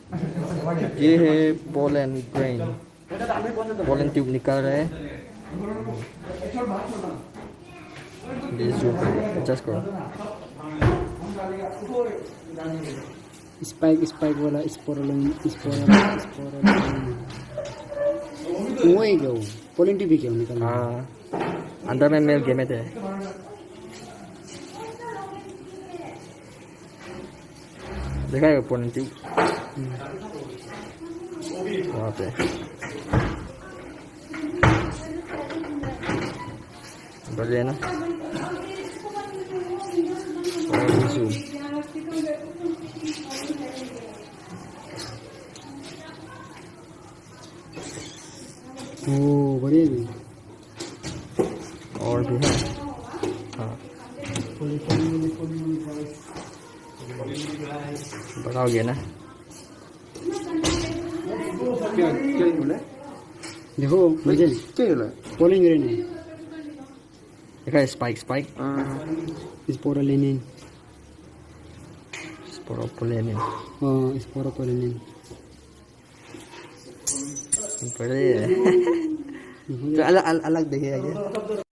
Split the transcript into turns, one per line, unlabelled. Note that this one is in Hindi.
ये है पोलन ग्रेन, पोलन ट्यूब निकाल रहे हैं। ये जूम एडजस्ट करो।
स्पाइक वाला स्पोरोलाइन वही क्या वो पोलन ट्यूब भी क्या निकाल।
हाँ, अंदर में मेल गेमेट है। देखा है पोलन ट्यूब वहाँ पे। बढ़िया ना। और जूम
ओ बढ़िया भी
और भी है। हाँ, बढ़ाओगे ना।
क्या बोला देखो मुझे क्या बोला पोलन ग्रेन है।
देखा स्पाइक
स्पोरोलाइन
स्पोरोपोलेनिन।
हाँ स्पोरोपोलेनिन
बढ़िया है। तो अलग अलग देखिए आगे।